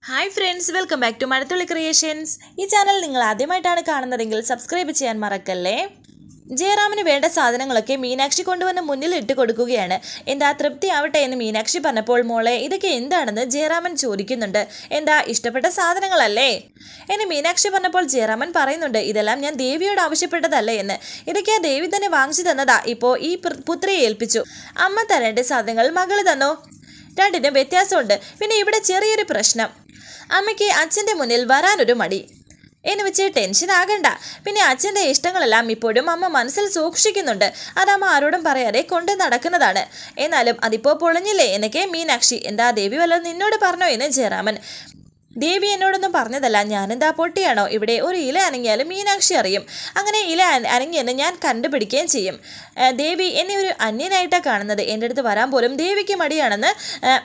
Hi friends, welcome back to Mazhathulli creations. ഈ channel നിങ്ങൾ ആദ്യമായിട്ടാണ് കാണുന്നതെങ്കിൽ സബ്സ്ക്രൈബ് ചെയ്യാൻ മറക്കല്ലേ. ജയറാമിന് വേണ്ട സാധനങ്ങളൊക്കെ മീനാക്ഷി കൊണ്ടുവന്ന് മുന്നിൽ ഇട്ട് കൊടുക്കുകയാണ്. എന്താ തൃപ്തി ആവട്ടെ എന്ന് മീനാക്ഷി പറഞ്ഞപ്പോൾ മോളെ ഇതൊക്കെ എന്താണെന്ന് ജയറാമൻ ചോദിക്കുന്നുണ്ട്. എന്താ ഇഷ്ടപ്പെട്ട സാധനങ്ങളല്ലേ എന്ന് മീനാക്ഷി പറഞ്ഞപ്പോൾ ജയറാമൻ പറയുന്നുണ്ട്, ഇതെല്ലാം ഞാൻ ദേവിയോട് ആവശ്യപ്പെട്ടതല്ലേ എന്ന്. ഇതൊക്കെ ആ ദേവി തന്നെ വാങ്ങിച്ചു തന്നതാ. ഇപ്പോൾ ഈ പുത്രിയെ ഏൽപ്പിച്ചു. അമ്മ തരേണ്ട സാധനങ്ങൾ മകള് തന്നോ? രണ്ടിനും വ്യത്യാസമുണ്ട്. പിന്നെ ഇവിടെ ചെറിയൊരു പ്രശ്നം. അമ്മയ്ക്ക് അച്ഛൻ്റെ മുന്നിൽ വരാനൊരു മടി. എന്ന് വെച്ച് ടെൻഷൻ ആകണ്ട. പിന്നെ അച്ഛൻ്റെ ഇഷ്ടങ്ങളെല്ലാം ഇപ്പോഴും അമ്മ മനസ്സിൽ സൂക്ഷിക്കുന്നുണ്ട്. അതമ്മ ആരോടും പറയാതെ കൊണ്ട് നടക്കുന്നതാണ്. എന്നാലും അതിപ്പോൾ പൊളിഞ്ഞില്ലേ എന്നൊക്കെ മീനാക്ഷി. എന്താ ദേവി വല്ലതും നിന്നോട് പറഞ്ഞോ എന്ന് ജയറാമൻ. ദേവി എന്നോടൊന്നും പറഞ്ഞതല്ല. ഞാനെന്താ പൊട്ടിയാണോ? ഇവിടെ ഒരു ഇല അനങ്ങിയാലും മീനാക്ഷി അറിയും. അങ്ങനെ ഇല അനങ്ങിയെന്ന് ഞാൻ കണ്ടുപിടിക്കുകയും ചെയ്യും. ദേവി എന്നെ ഒരു അന്യനായിട്ടാണ് കാണുന്നത്. എൻ്റെ അടുത്ത് വരാൻ പോലും ദേവിക്ക് മടിയാണെന്ന്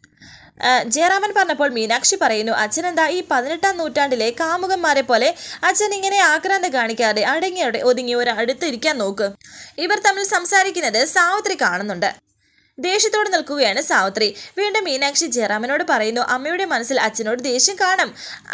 ജയറാമൻ പറഞ്ഞപ്പോൾ മീനാക്ഷി പറയുന്നു, അച്ഛനെന്താ ഈ 18-ാം നൂറ്റാണ്ടിലെ കാമുകന്മാരെ പോലെ അച്ഛൻ ഇങ്ങനെ ആക്രാന്തം കാണിക്കാതെ അടങ്ങി ഒതുങ്ങി ഒരു അടുത്തിരിക്കാൻ നോക്ക്. ഇവർ തമ്മിൽ സംസാരിക്കുന്നത് സാവിത്രി കാണുന്നുണ്ട്. ദേഷ്യത്തോട് നിൽക്കുകയാണ് സാവിത്രി. വീണ്ടും മീനാക്ഷി ജയറാമനോട് പറയുന്നു, അമ്മയുടെ മനസ്സിൽ അച്ഛനോട് ദേഷ്യം കാണും.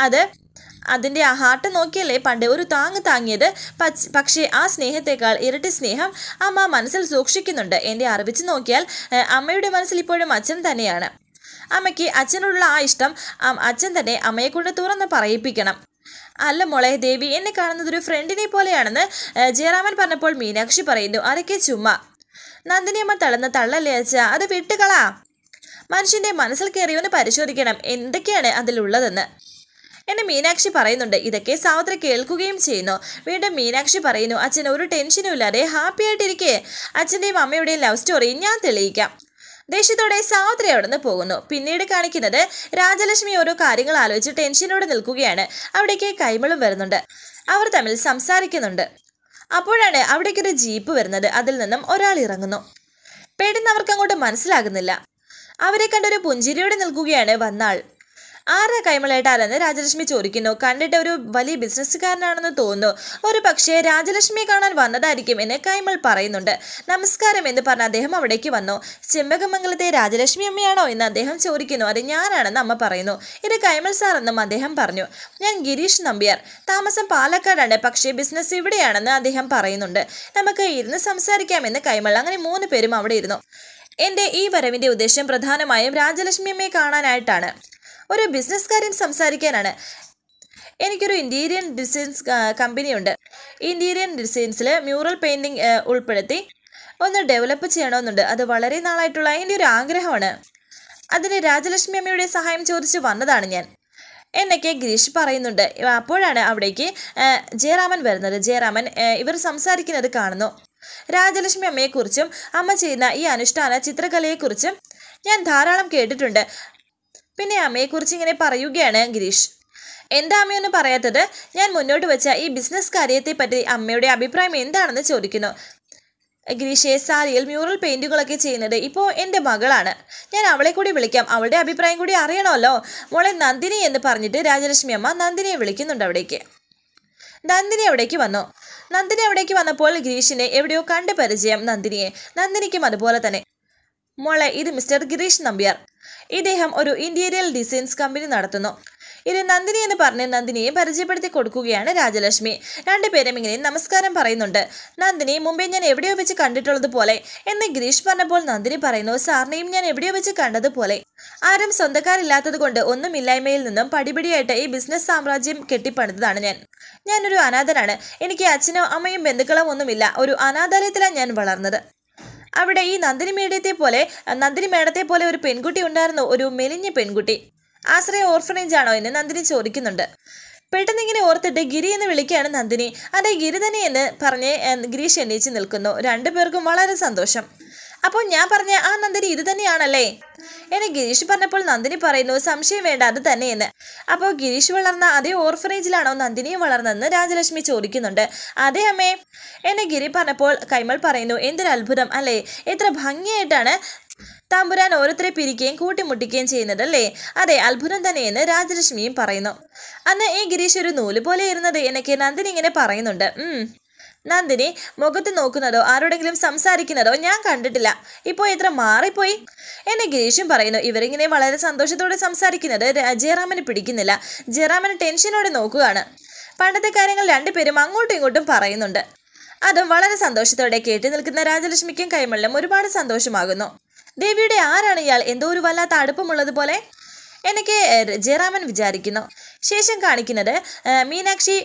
അതിൻ്റെ ആ ഹാർട്ട് നോക്കിയല്ലേ പണ്ട് ഒരു താങ്ങിയത്. പക്ഷേ ആ സ്നേഹത്തെക്കാൾ ഇരട്ടി സ്നേഹം അമ്മ മനസ്സിൽ സൂക്ഷിക്കുന്നുണ്ട്. എൻ്റെ അറിവിച്ച് നോക്കിയാൽ അമ്മയുടെ മനസ്സിൽ ഇപ്പോഴും അച്ഛൻ തന്നെയാണ്. അമ്മയ്ക്ക് അച്ഛനോടുള്ള ആ ഇഷ്ടം അച്ഛൻ തന്നെ അമ്മയെ കൊണ്ട് തുറന്ന് പറയിപ്പിക്കണം. അല്ല മോളെ, ദേവി എന്നെ കാണുന്നത് ഒരു ഫ്രണ്ടിനെ പോലെയാണെന്ന് ജയറാമൻ പറഞ്ഞപ്പോൾ മീനാക്ഷി പറയുന്നു, അതൊക്കെ ചുമ്മാ. നന്ദിനിയമ്മ തള്ളുന്ന തള്ളല്ലേ അച്ഛ, അത് വിട്ടുകളാ. മനുഷ്യൻ്റെ മനസ്സിൽ കയറിയൊന്ന് പരിശോധിക്കണം എന്തൊക്കെയാണ് അതിലുള്ളതെന്ന് എന്നെ മീനാക്ഷി പറയുന്നുണ്ട്. ഇതൊക്കെ സാവിത്രി കേൾക്കുകയും ചെയ്യുന്നു. വീണ്ടും മീനാക്ഷി പറയുന്നു, അച്ഛൻ ഒരു ടെൻഷനും ഇല്ലാതെ ഹാപ്പി ആയിട്ടിരിക്കേ. അച്ഛൻ്റെയും അമ്മയുടെയും ലവ് സ്റ്റോറി ഞാൻ തെളിയിക്കാം. ദേഷ്യത്തോടെ സാവിത്രി അവിടെ നിന്ന് പോകുന്നു. പിന്നീട് കാണിക്കുന്നത് രാജലക്ഷ്മി ഓരോ കാര്യങ്ങൾ ആലോചിച്ച് ടെൻഷനോടെ നിൽക്കുകയാണ്. അവിടേക്ക് കൈമളും വരുന്നുണ്ട്. അവർ തമ്മിൽ സംസാരിക്കുന്നുണ്ട്. അപ്പോഴാണ് അവിടേക്കൊരു ജീപ്പ് വരുന്നത്. അതിൽ നിന്നും ഒരാൾ ഇറങ്ങുന്നു. പെട്ടെന്ന് അവർക്ക് അങ്ങോട്ട് മനസ്സിലാകുന്നില്ല. അവരെ കണ്ടൊരു പുഞ്ചിരിയോടെ നിൽക്കുകയാണ് വന്നാൾ. ആരാ കൈമളേട്ടാരെന്ന് രാജലക്ഷ്മി ചോദിക്കുന്നു. കണ്ടിട്ട് ഒരു വലിയ ബിസിനസ്സുകാരനാണെന്ന് തോന്നുന്നു. ഒരു പക്ഷേ രാജലക്ഷ്മിയെ കാണാൻ വന്നതായിരിക്കും എന്ന് കൈമൾ പറയുന്നുണ്ട്. നമസ്കാരം എന്ന് പറഞ്ഞ അദ്ദേഹം അവിടേക്ക് വന്നു. ചെമ്പകമംഗലത്തെ രാജലക്ഷ്മി അമ്മയാണോ എന്ന് അദ്ദേഹം ചോദിക്കുന്നു. അത് ഞാനാണെന്ന് അമ്മ പറയുന്നു. ഇത് കൈമൾ സാർ എന്നും അദ്ദേഹം പറഞ്ഞു. ഞാൻ ഗിരീഷ് നമ്പ്യാർ, താമസം പാലക്കാടാണ്, പക്ഷേ ബിസിനസ് ഇവിടെയാണെന്ന് അദ്ദേഹം പറയുന്നുണ്ട്. നമുക്ക് ഇരുന്ന് സംസാരിക്കാമെന്ന് കൈമൾ. അങ്ങനെ 3 പേരും അവിടെ ഇരുന്നു. എൻ്റെ ഈ വരവിൻ്റെ ഉദ്ദേശം പ്രധാനമായും രാജലക്ഷ്മി അമ്മയെ കാണാനായിട്ടാണ്. ഒരു ബിസിനസ് കാര്യം സംസാരിക്കാനാണ്. എനിക്കൊരു ഇൻറ്റീരിയർ ഡിസൈൻസ് കമ്പനിയുണ്ട്. ഇൻറ്റീരിയർ ഡിസൈൻസിൽ മ്യൂറൽ പെയിൻറ്റിങ് ഉൾപ്പെടുത്തി ഒന്ന് ഡെവലപ്പ് ചെയ്യണമെന്നുണ്ട്. അത് വളരെ നാളായിട്ടുള്ള എൻ്റെ ഒരു ആഗ്രഹമാണ്. അതിന് രാജലക്ഷ്മി അമ്മയുടെ സഹായം ചോദിച്ച് വന്നതാണ് ഞാൻ എന്നൊക്കെ ഗിരീഷ് പറയുന്നുണ്ട്. അപ്പോഴാണ് അവിടേക്ക് ജയറാമൻ വരുന്നത്. ജയറാമൻ ഇവർ സംസാരിക്കുന്നത് കാണുന്നു. രാജലക്ഷ്മി അമ്മയെക്കുറിച്ചും അമ്മ ചെയ്യുന്ന ഈ അനുഷ്ഠാന ചിത്രകലയെക്കുറിച്ചും ഞാൻ ധാരാളം കേട്ടിട്ടുണ്ട്. പിന്നെ അമ്മയെക്കുറിച്ച് ഇങ്ങനെ പറയുകയാണ് ഗിരീഷ്. എന്താ അമ്മയൊന്നും പറയാത്തത്? ഞാൻ മുന്നോട്ട് വെച്ച ഈ ബിസിനസ് കാര്യത്തെപ്പറ്റി അമ്മയുടെ അഭിപ്രായം എന്താണെന്ന് ചോദിക്കുന്നു. ഗിരീഷെ, സാരിയിൽ മ്യൂറൽ പെയിൻറ്റുകളൊക്കെ ചെയ്യുന്നത് ഇപ്പോൾ എൻ്റെ മകളാണ്. ഞാൻ അവളെ കൂടി വിളിക്കാം. അവളുടെ അഭിപ്രായം കൂടി അറിയണമല്ലോ. മോളെ നന്ദിനി എന്ന് പറഞ്ഞിട്ട് രാജലക്ഷ്മി അമ്മ നന്ദിനിയെ വിളിക്കുന്നുണ്ട് അവിടേക്ക്. നന്ദിനി അവിടേക്ക് വന്നു. നന്ദിനി അവിടേക്ക് വന്നപ്പോൾ ഗിരീഷിനെ എവിടെയോ കണ്ട് പരിചയം നന്ദിനിയെ. നന്ദിനിക്കും അതുപോലെ തന്നെ. മോളെ, ഇത് മിസ്റ്റർ ഗിരീഷ് നമ്പ്യാർ. ഇദ്ദേഹം ഒരു ഇൻറ്റീരിയർ ഡിസൈൻസ് കമ്പനി നടത്തുന്നു. ഇത് നന്ദിനി എന്ന് പറഞ്ഞ് നന്ദിനിയെ പരിചയപ്പെടുത്തി കൊടുക്കുകയാണ് രാജലക്ഷ്മി. 2 പേരും ഇങ്ങനെ നമസ്കാരം പറയുന്നുണ്ട്. നന്ദിനി, മുമ്പേ ഞാൻ എവിടെയോ വെച്ച് കണ്ടിട്ടുള്ളത് പോലെ എന്ന് ഗിരീഷ് പറഞ്ഞപ്പോൾ നന്ദിനി പറയുന്നു, സാറിനെയും ഞാൻ എവിടെയോ വെച്ച് കണ്ടതുപോലെ. ആരും സ്വന്തക്കാരില്ലാത്തത് കൊണ്ട് ഒന്നുമില്ലായ്മയിൽ നിന്നും പടിപടിയായിട്ട് ഈ ബിസിനസ് സാമ്രാജ്യം കെട്ടിപ്പണിതാണ് ഞാൻ. ഞാനൊരു അനാഥനാണ്. എനിക്ക് അച്ഛനോ അമ്മയും ബന്ധുക്കളും ഒന്നുമില്ല. ഒരു അനാഥാലയത്തിലാണ് ഞാൻ വളർന്നത്. അവിടെ ഈ നന്ദിനി മേഡത്തെ പോലെ ഒരു പെൺകുട്ടി ഉണ്ടായിരുന്നു, ഒരു മെലിഞ്ഞ പെൺകുട്ടി. ആശ്രയ ഓർഫനേജ് ആണോ എന്ന് നന്ദിനി ചോദിക്കുന്നുണ്ട്. പെട്ടെന്ന് ഇങ്ങനെ ഓർത്തിട്ട് ഗിരി എന്ന് വിളിക്കുകയാണ് നന്ദിനി. അതെ, ഗിരി തന്നെ എന്ന് പറഞ്ഞ് ഗിരീഷ് എണീച്ച് നിൽക്കുന്നു. 2 പേർക്കും വളരെ സന്തോഷം. അപ്പോൾ ഞാൻ പറഞ്ഞ ആ നന്ദിനി ഇത് തന്നെയാണല്ലേ എന്ന് ഗിരീഷ് പറഞ്ഞപ്പോൾ നന്ദിനി പറയുന്നു, സംശയം വേണ്ട, അത് തന്നെയെന്ന്. അപ്പോൾ ഗിരീഷ് വളർന്ന അതേ ഓർഫനേജിലാണോ നന്ദിനിയും വളർന്നതെന്ന് രാജലക്ഷ്മി ചോദിക്കുന്നുണ്ട്. അതെ അമ്മേ എന്ന് ഗിരി പറഞ്ഞപ്പോൾ കൈമൾ പറയുന്നു, എന്തൊരു അത്ഭുതം അല്ലേ, എത്ര ഭംഗിയായിട്ടാണ് തമ്പുരാൻ ഓരോരുത്തരെ പിരിക്കുകയും കൂട്ടിമുട്ടിക്കുകയും ചെയ്യുന്നതല്ലേ. അതെ, അത്ഭുതം തന്നെയെന്ന് രാജലക്ഷ്മിയും പറയുന്നു. അന്ന് ഈ ഗിരീഷ് ഒരു നൂല് പോലെ ഇരുന്നത് എന്നൊക്കെ നന്ദിനി ഇങ്ങനെ പറയുന്നുണ്ട്. നന്ദിനി മുഖത്ത് നോക്കുന്നതോ ആരോടെങ്കിലും സംസാരിക്കുന്നതോ ഞാൻ കണ്ടിട്ടില്ല. ഇപ്പോൾ ഇത്ര മാറിപ്പോയി എന്നെ ഗിരീഷും പറയുന്നു. ഇവരിങ്ങനെ വളരെ സന്തോഷത്തോടെ സംസാരിക്കുന്നത് ജയറാമന് പിടിക്കുന്നില്ല. ജയറാമൻ ടെൻഷനോടെ നോക്കുകയാണ്. പണ്ടത്തെ കാര്യങ്ങൾ രണ്ടുപേരും അങ്ങോട്ടും ഇങ്ങോട്ടും പറയുന്നുണ്ട്. അതും വളരെ സന്തോഷത്തോടെ കേട്ടു നിൽക്കുന്ന രാജലക്ഷ്മിക്കും കൈമളിനും ഒരുപാട് സന്തോഷമാകുന്നു. ദേവിയുടെ ആരാണ് ഇയാൾ? എന്തോ ഒരു വല്ലാത്ത അടുപ്പമുള്ളതുപോലെ എനിക്ക് ജയറാമൻ വിചാരിക്കുന്നു. ശേഷം കാണിക്കുന്നത് മീനാക്ഷി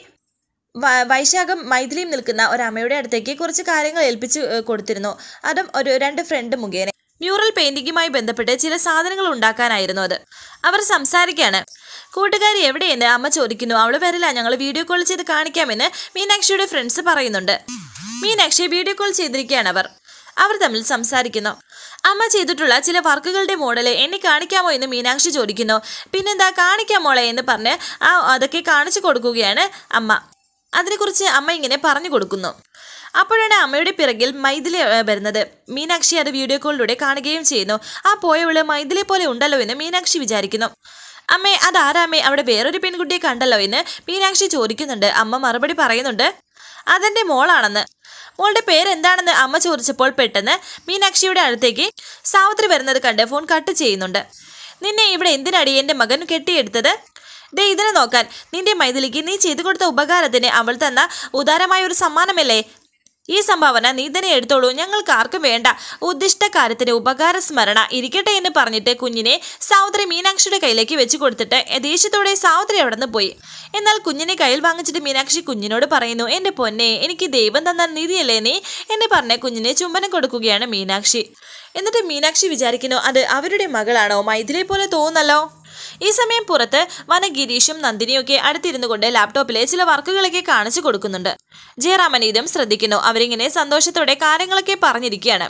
വൈശാഖം മൈഥിലിയും നിൽക്കുന്ന ഒരമ്മയുടെ അടുത്തേക്ക് കുറച്ച് കാര്യങ്ങൾ ഏൽപ്പിച്ച് കൊടുത്തിരുന്നു. അതും രണ്ട് ഫ്രണ്ട് മുഖേന മ്യൂറൽ പെയിന്റിങ്ങുമായി ബന്ധപ്പെട്ട് ചില സാധനങ്ങൾ ഉണ്ടാക്കാനായിരുന്നു അത്. അവർ സംസാരിക്കുകയാണ്. കൂട്ടുകാരി എവിടെയെന്ന് അമ്മ ചോദിക്കുന്നു. അവൾ വരില്ല, ഞങ്ങൾ വീഡിയോ കോൾ ചെയ്ത് കാണിക്കാമെന്ന് മീനാക്ഷിയുടെ ഫ്രണ്ട്സ് പറയുന്നുണ്ട്. മീനാക്ഷിയെ വീഡിയോ കോൾ ചെയ്തിരിക്കുകയാണ് അവർ തമ്മിൽ സംസാരിക്കുന്നു. അമ്മ ചെയ്തിട്ടുള്ള ചില വർക്കുകളുടെ മോഡല് എന്നെ കാണിക്കാമോ എന്ന് മീനാക്ഷി ചോദിക്കുന്നു. പിന്നെന്താ കാണിക്കാമോളെ എന്ന് പറഞ്ഞ് അതൊക്കെ കാണിച്ചു കൊടുക്കുകയാണ് അമ്മ. അതിനെക്കുറിച്ച് അമ്മ ഇങ്ങനെ പറഞ്ഞു കൊടുക്കുന്നു. അപ്പോഴാണ് അമ്മയുടെ പിറകിൽ മൈഥിലി വരുന്നത്. മീനാക്ഷി അത് വീഡിയോ കോളിലൂടെ കാണുകയും ചെയ്യുന്നു. ആ പോയവള് മൈഥിലിയെ പോലെ ഉണ്ടല്ലോ എന്ന് മീനാക്ഷി വിചാരിക്കുന്നു. അമ്മേ അതാരാമ്മേ, അവിടെ വേറൊരു പെൺകുട്ടിയെ കണ്ടല്ലോ എന്ന് മീനാക്ഷി ചോദിക്കുന്നുണ്ട്. അമ്മ മറുപടി പറയുന്നുണ്ട് അതെന്റെ മോളാണെന്ന്. മോളുടെ പേരെന്താണെന്ന് അമ്മ ചോദിച്ചപ്പോൾ പെട്ടെന്ന് മീനാക്ഷിയുടെ അടുത്തേക്ക് സാവിത്രി വരുന്നത് കണ്ട് ഫോൺ കട്ട് ചെയ്യുന്നുണ്ട്. നിന്നെ ഇവിടെ എന്തിനടി എൻ്റെ മകൻ കെട്ടിയെടുത്തത്? ദേ ഇതിനെ നോക്കാൻ. നിന്റെ മൈഥിലിക്ക് നീ ചെയ്തു കൊടുത്ത ഉപകാരത്തിന് അവൾ തന്ന ഉദാരമായ ഒരു സമ്മാനമല്ലേ ഈ സംഭാവന. നീ തന്നെ എടുത്തോളൂ, ഞങ്ങൾക്ക് ആർക്കും വേണ്ട. ഉദ്ദിഷ്ട കാര്യത്തിന് ഉപകാര സ്മരണ ഇരിക്കട്ടെ എന്ന് പറഞ്ഞിട്ട് കുഞ്ഞിനെ സാവിത്രി മീനാക്ഷിയുടെ കയ്യിലേക്ക് വെച്ച് കൊടുത്തിട്ട് ദേഷ്യത്തോടെ സാവിത്രി അവിടെ നിന്ന് പോയി. എന്നാൽ കുഞ്ഞിനെ കയ്യിൽ വാങ്ങിച്ചിട്ട് മീനാക്ഷി കുഞ്ഞിനോട് പറയുന്നു, എൻ്റെ പൊന്നെ എനിക്ക് ദൈവം തന്ന നിധിയല്ലേ നീ എന്ന് പറഞ്ഞ് കുഞ്ഞിനെ ചുംബനം കൊടുക്കുകയാണ് മീനാക്ഷി. എന്നിട്ട് മീനാക്ഷി വിചാരിക്കുന്നു അത് അവരുടെ മകളാണോ? മൈഥിലിയെ പോലെ തോന്നല്ലോ. ഈ സമയം പുറത്ത് വനഗിരീഷും നന്ദിനിയൊക്കെ അടുത്തിരുന്നു കൊണ്ട് ലാപ്ടോപ്പിലെ ചില വർക്കുകളൊക്കെ കാണിച്ചു കൊടുക്കുന്നുണ്ട്. ജയറാമൻ ഇതും ശ്രദ്ധിക്കുന്നു. അവരിങ്ങനെ സന്തോഷത്തോടെ കാര്യങ്ങളൊക്കെ പറഞ്ഞിരിക്കുകയാണ്.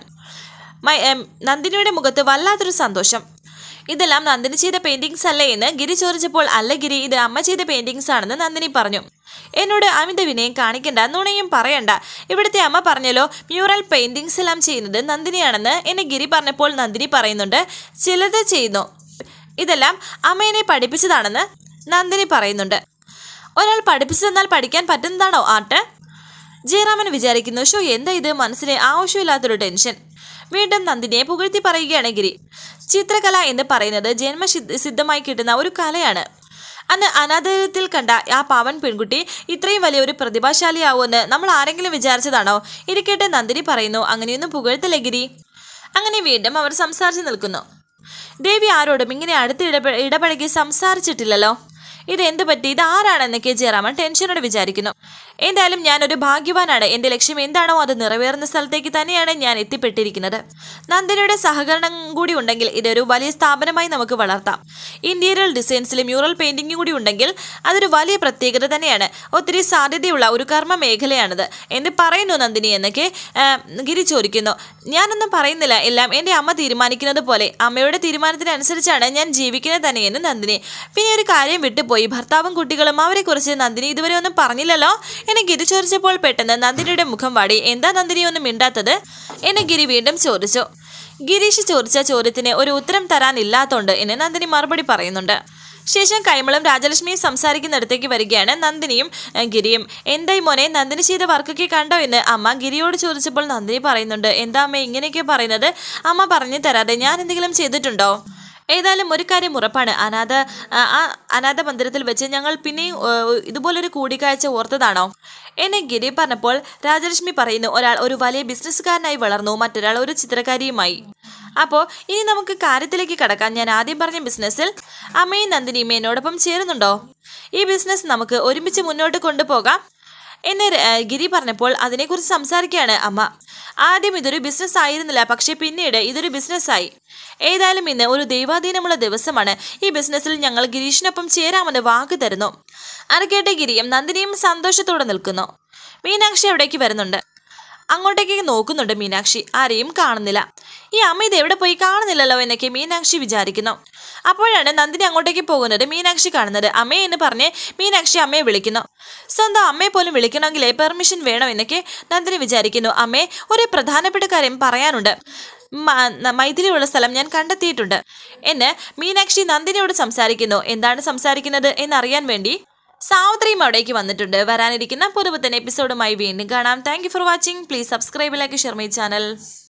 നന്ദിനിയുടെ മുഖത്ത് വല്ലാത്തൊരു സന്തോഷം. ഇതെല്ലാം നന്ദിനി ചെയ്ത പെയിന്റിങ്സ് അല്ലേ എന്ന് ഗിരി ചോദിച്ചപ്പോൾ അല്ല ഗിരി, ഇത് അമ്മ ചെയ്ത പെയിന്റിങ്സ് ആണെന്ന് നന്ദിനി പറഞ്ഞു. എന്നോട് അമിത വിനയം കാണിക്കണ്ട, നുണയും പറയണ്ട. ഇവിടുത്തെ അമ്മ പറഞ്ഞല്ലോ മ്യൂറൽ പെയിന്റിങ്സ് എല്ലാം ചെയ്യുന്നത് നന്ദിനിയാണെന്ന് എന്നെ ഗിരി പറഞ്ഞപ്പോൾ നന്ദിനി പറയുന്നുണ്ട് ചിലത് ചെയ്യുന്നു, ഇതെല്ലാം അമ്മേനെ പഠിപ്പിച്ചതാണെന്ന് നന്ദിനി പറയുന്നുണ്ട്. ഒരാൾ പഠിപ്പിച്ചു തന്നാൽ പഠിക്കാൻ പറ്റുന്നതാണോ ആർട്ട്? ജയറാമൻ വിചാരിക്കുന്നു. ഷോ എന്താ ഇത്, മനസ്സിന് ആവശ്യമില്ലാത്തൊരു ടെൻഷൻ. വീണ്ടും നന്ദിനിയെ പുകഴ്ത്തി പറയുകയാണ് ഗിരി. ചിത്രകല എന്ന് പറയുന്നത് ജന്മസിദ്ധമായി കിട്ടുന്ന ഒരു കലയാണ്. അന്ന് അനാഥാലയത്തിൽ കണ്ട ആ പാവൻ പെൺകുട്ടി ഇത്രയും വലിയൊരു പ്രതിഭാശാലിയാവുമെന്ന് നമ്മൾ ആരെങ്കിലും വിചാരിച്ചതാണോ? ഇരിക്കട്ടെ നന്ദിനി പറയുന്നു. അങ്ങനെയൊന്നും പുകഴ്ത്തല്ലേ ഗിരി. അങ്ങനെ വീണ്ടും അവർ സംസാരിച്ച് നിൽക്കുന്നു. ദേവി ആരോടും ഇങ്ങനെ അടുത്ത് ഇടപഴകി സംസാരിച്ചിട്ടില്ലല്ലോ. ഇതെന്ത് പറ്റി, ഇത് ആരാണെന്നൊക്കെ ജയറാമൻ ടെൻഷനോടെ വിചാരിക്കുന്നു. എന്തായാലും ഞാനൊരു ഭാഗ്യവാനാണ്. എൻ്റെ ലക്ഷ്യം എന്താണോ അത് നിറവേറുന്ന സ്ഥലത്തേക്ക് തന്നെയാണ് ഞാൻ എത്തിപ്പെട്ടിരിക്കുന്നത്. നന്ദിനിയുടെ സഹകരണം കൂടി ഉണ്ടെങ്കിൽ ഇതൊരു വലിയ സ്ഥാപനമായി നമുക്ക് വളർത്താം. ഇന്റീരിയർ ഡിസൈൻസിൽ മ്യൂറൽ പെയിന്റിംഗ് കൂടി ഉണ്ടെങ്കിൽ അതൊരു വലിയ പ്രത്യേകത തന്നെയാണ്. ഒത്തിരി സാധ്യതയുള്ള ഒരു കർമ്മ മേഖലയാണിത് എന്ന് പറയുന്നു നന്ദിനി എന്നൊക്കെ ഗിരി ചോദിക്കുന്നു. ഞാനൊന്നും പറയുന്നില്ല, എല്ലാം എൻ്റെ അമ്മ തീരുമാനിക്കുന്നത് പോലെ. അമ്മയുടെ തീരുമാനത്തിനനുസരിച്ചാണ് ഞാൻ ജീവിക്കുന്നത് തന്നെയെന്ന് നന്ദിനി. പിന്നെ ഒരു കാര്യം വിട്ടുപോയി, ഭർത്താവും കുട്ടികളും അവരെക്കുറിച്ച് നന്ദിനി ഇതുവരെ ഒന്നും പറഞ്ഞില്ലല്ലോ എന്നെ ഗിരി ചോദിച്ചപ്പോൾ പെട്ടെന്ന് നന്ദിനിയുടെ മുഖം വാടി. എന്താ നന്ദിനി ഒന്നും മിണ്ടാത്തത് എന്നെ ഗിരി വീണ്ടും ചോദിച്ചു. ഗിരീഷ് ചോദിച്ച ചോദ്യത്തിന് ഒരു ഉത്തരം തരാനില്ലാത്തോണ്ട് എന്ന് നന്ദിനി മറുപടി പറയുന്നുണ്ട്. ശേഷം കൈമളും രാജലക്ഷ്മിയും സംസാരിക്കുന്നിടത്തേക്ക് വരികയാണ് നന്ദിനിയും ഗിരിയും. എന്തായി മോനെ, നന്ദിനി ചെയ്ത വർക്കൊക്കെ കണ്ടോ എന്ന് അമ്മ ഗിരിയോട് ചോദിച്ചപ്പോൾ നന്ദിനി പറയുന്നുണ്ട്. എന്താ അമ്മ ഇങ്ങനെയൊക്കെ പറയുന്നത്? അമ്മ പറഞ്ഞു തരാതെ ഞാൻ എന്തെങ്കിലും ചെയ്തിട്ടുണ്ടോ? ഏതായാലും ഒരു കാര്യം ഉറപ്പാണ്, അനാഥ മന്ദിരത്തിൽ വെച്ച് ഞങ്ങൾ പിന്നെയും ഇതുപോലൊരു കൂടിക്കാഴ്ച ഓർത്തതാണോ എന്നെ ഗിരി പറഞ്ഞപ്പോൾ രാജലക്ഷ്മി പറയുന്നു, ഒരാൾ ഒരു വലിയ ബിസിനസ്സുകാരനായി വളർന്നു, മറ്റൊരാൾ ഒരു ചിത്രകാരിയുമായി. അപ്പോൾ ഇനി നമുക്ക് കാര്യത്തിലേക്ക് കടക്കാം. ഞാൻ ആദ്യം പറഞ്ഞ ബിസിനസ്സിൽ അമ്മയും നന്ദിനിയും എന്നോടൊപ്പം ചേരുന്നുണ്ടോ? ഈ ബിസിനസ് നമുക്ക് ഒരുമിച്ച് മുന്നോട്ട് കൊണ്ടുപോകാം എന്ന് ഗിരി പറഞ്ഞപ്പോൾ അതിനെക്കുറിച്ച് സംസാരിക്കുകയാണ് അമ്മ. ആദ്യം ഇതൊരു ബിസിനസ് ആയിരുന്നില്ല, പക്ഷെ പിന്നീട് ഇതൊരു ബിസിനസ്സായി. ഏതായാലും ഇന്ന് ഒരു ദൈവാധീനമുള്ള ദിവസമാണ്. ഈ ബിസിനസ്സിൽ ഞങ്ങൾ ഗിരീഷിനൊപ്പം ചേരാമെന്ന് വാക്ക് തരുന്നു. അത് കേട്ട് ഗിരിയും നന്ദിനിയും സന്തോഷത്തോടെ നിൽക്കുന്നു. മീനാക്ഷി അവിടേക്ക് വരുന്നുണ്ട്. അങ്ങോട്ടേക്ക് നോക്കുന്നുണ്ട് മീനാക്ഷി. ആരെയും കാണുന്നില്ല. ഈ അമ്മ ഇത് എവിടെ പോയി, കാണുന്നില്ലല്ലോ എന്നൊക്കെ മീനാക്ഷി വിചാരിക്കുന്നു. അപ്പോഴാണ് നന്ദിനി അങ്ങോട്ടേക്ക് പോകുന്നത് മീനാക്ഷി കാണുന്നത്. അമ്മേ എന്ന് പറഞ്ഞ് മീനാക്ഷി അമ്മയെ വിളിക്കുന്നു. സ്വന്തം അമ്മയെ പോലും വിളിക്കണമെങ്കിൽ പെർമിഷൻ വേണം എന്നൊക്കെ നന്ദിനി വിചാരിക്കുന്നു. അമ്മേ, ഒരു പ്രധാനപ്പെട്ട കാര്യം പറയാനുണ്ട്. മൈഥിലിയുള്ള സ്ഥലം ഞാൻ കണ്ടെത്തിയിട്ടുണ്ട് എന്ന് മീനാക്ഷി നന്ദിനിയോട് സംസാരിക്കുന്നു. എന്താണ് സംസാരിക്കുന്നത് എന്നറിയാൻ വേണ്ടി സാവിത്രിയും അവിടേക്ക് വന്നിട്ടുണ്ട്. വരാനിരിക്കുന്ന പുതുപുത്തൻ എപ്പിസോഡുമായി വീണ്ടും കാണാം. Thank you for watching. Please subscribe, like, share my channel.